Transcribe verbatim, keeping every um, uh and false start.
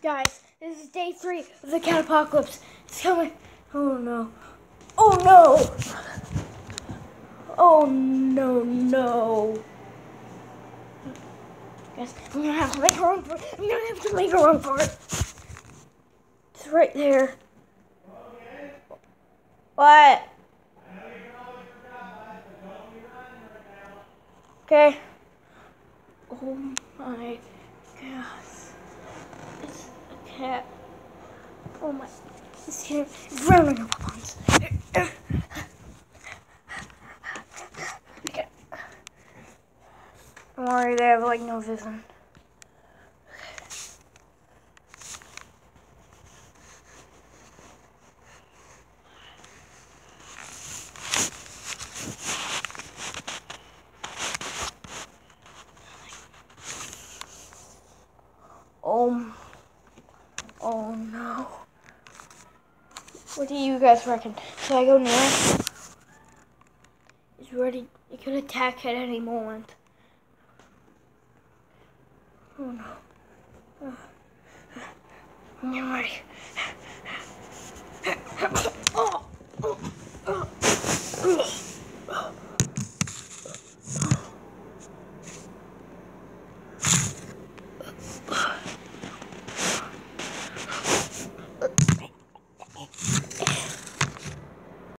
Guys, this is day three of the catapocalypse. It's coming. Oh no. Oh no. Oh no, no. Guys, I'm gonna have to make a run for it. I'm gonna have to make a run for it. It's right there. What? Okay. Oh my gosh. It's a cat. Oh my. This cat is running up on us. Okay. Don't worry, they have like no vision. Oh, oh no. What do you guys reckon? Should I go near it? It's ready. It could attack at any moment. Oh no. I'm getting ready.